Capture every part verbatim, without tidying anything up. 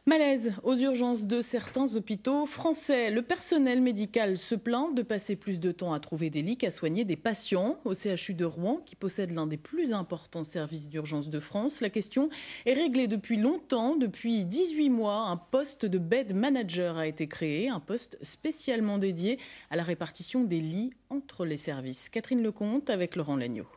Malaise aux urgences de certains hôpitaux français. Le personnel médical se plaint de passer plus de temps à trouver des lits qu'à soigner des patients. Au C H U de Rouen, qui possède l'un des plus importants services d'urgence de France, la question est réglée depuis longtemps. Depuis dix-huit mois, un poste de bed manager a été créé, un poste spécialement dédié à la répartition des lits entre les services. Catherine Lecomte avec Laurent Lagneau.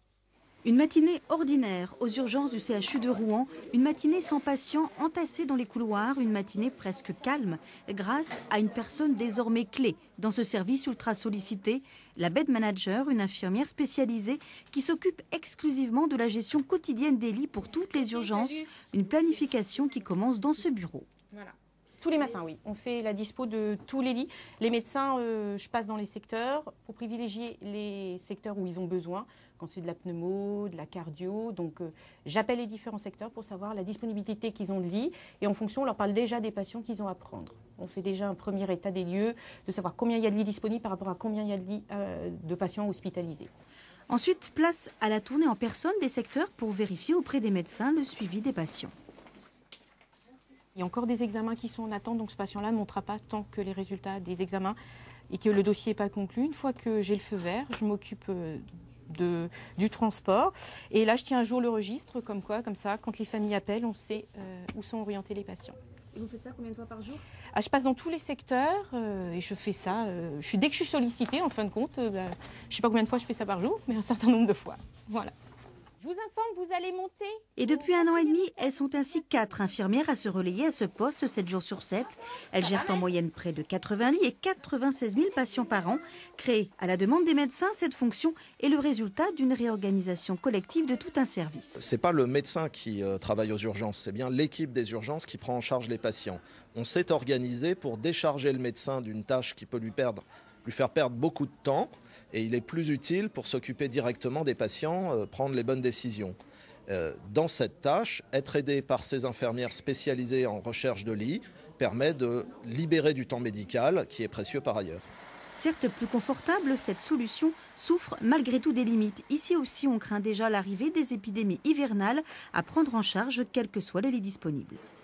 Une matinée ordinaire aux urgences du C H U de Rouen, une matinée sans patients entassés dans les couloirs, une matinée presque calme grâce à une personne désormais clé dans ce service ultra sollicité, la bed manager, une infirmière spécialisée qui s'occupe exclusivement de la gestion quotidienne des lits pour toutes les urgences, une planification qui commence dans ce bureau. Voilà. Tous les matins, oui. On fait la dispo de tous les lits. Les médecins, euh, je passe dans les secteurs pour privilégier les secteurs où ils ont besoin, quand c'est de la pneumo, de la cardio. Donc, euh, j'appelle les différents secteurs pour savoir la disponibilité qu'ils ont de lits. Et en fonction, on leur parle déjà des patients qu'ils ont à prendre. On fait déjà un premier état des lieux, de savoir combien il y a de lits disponibles par rapport à combien il y a de lits euh, de patients hospitalisés. Ensuite, place à la tournée en personne des secteurs pour vérifier auprès des médecins le suivi des patients. Il y a encore des examens qui sont en attente, donc ce patient-là ne montera pas tant que les résultats des examens et que le dossier n'est pas conclu. Une fois que j'ai le feu vert, je m'occupe de, du transport. Et là, je tiens à jour le registre, comme quoi, comme ça, quand les familles appellent, on sait euh, où sont orientés les patients. Et vous faites ça combien de fois par jour? Ah, je passe dans tous les secteurs euh, et je fais ça. Euh, je suis, dès que je suis sollicitée, en fin de compte, euh, bah, je ne sais pas combien de fois je fais ça par jour, mais un certain nombre de fois. Voilà. Je vous informe, vous allez monter. Et depuis un an et demi, elles sont ainsi quatre infirmières à se relayer à ce poste sept jours sur sept. Elles gèrent en moyenne près de quatre-vingts lits et quatre-vingt-seize mille patients par an. Créée à la demande des médecins, cette fonction est le résultat d'une réorganisation collective de tout un service. Ce n'est pas le médecin qui euh, travaille aux urgences, c'est bien l'équipe des urgences qui prend en charge les patients. On s'est organisé pour décharger le médecin d'une tâche qui peut lui, perdre, lui faire perdre beaucoup de temps. Et il est plus utile pour s'occuper directement des patients, euh, prendre les bonnes décisions. Euh, dans cette tâche, être aidé par ces infirmières spécialisées en recherche de lits permet de libérer du temps médical qui est précieux par ailleurs. Certes plus confortable, cette solution souffre malgré tout des limites. Ici aussi, on craint déjà l'arrivée des épidémies hivernales à prendre en charge, quels que soient les lits disponibles.